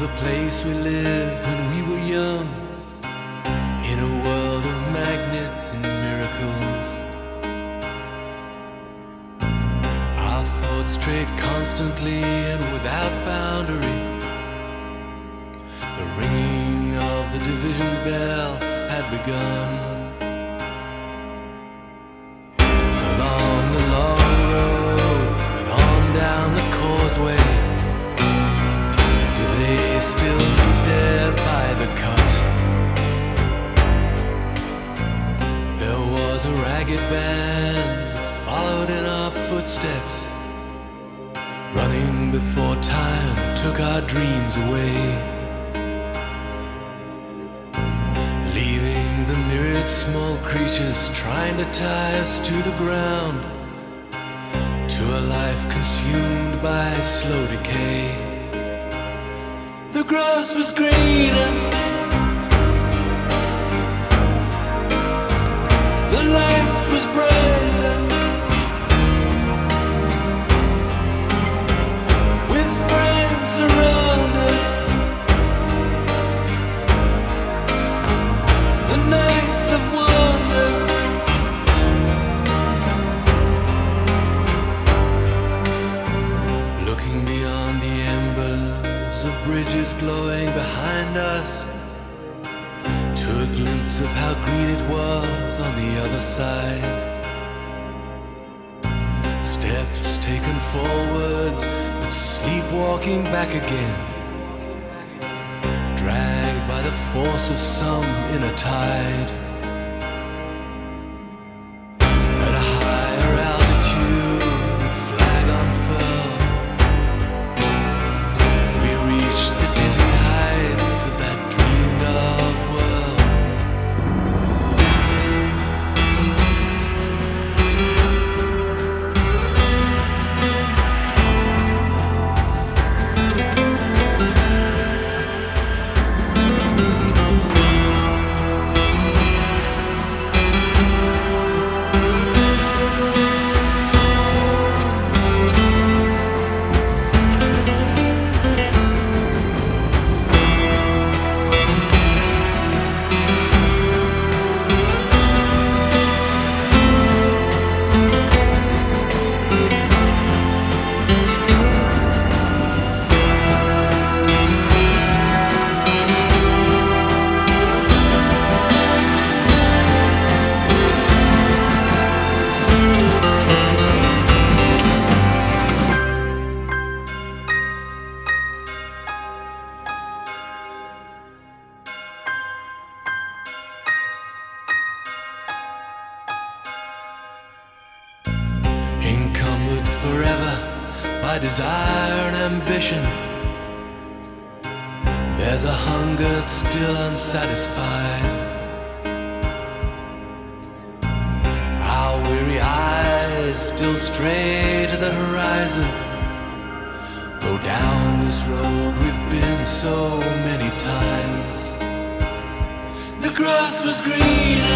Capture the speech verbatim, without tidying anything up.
the place we lived when we were young, in a world of magnets and miracles. Our thoughts strayed constantly and without boundary. The ringing of the division bell had begun. Along the long road and on down the causeway, do they still meet there by the cut? There was a ragged band that followed in our footsteps, running before time took our dreams away, leaving the myriad small creatures trying to tie us to the ground, to a life consumed by slow decay. The grass was greener, the light was brighter, with friends around us. The nights of wonder, looking beyond the embers of bridges glowing behind us, to a glimpse of how green it was on the other side. Steps taken forwards, but sleepwalking back again, dragged by the force of some inner tide. At a higher altitude, with flag unfurled, we reached the dizzy heights of that dreamed of world. Encumbered forever by desire and ambition, there's a hunger still unsatisfied. Our weary eyes still stray to the horizon, go down this road we've been so many times. The grass was greener,